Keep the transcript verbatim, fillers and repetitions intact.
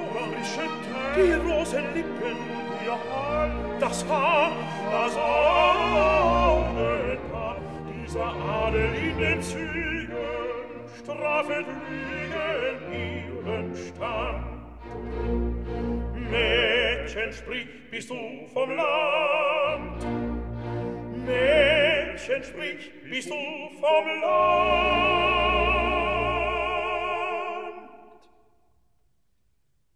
die Rosenlippen, ihr Haar, das Haar, das Augenpaar, dieser Adel in den Zügen, straffet Lügen ihren Stand. Mädchen, sprich, bist du vom Land? Mädchen, sprich, bist du vom Land?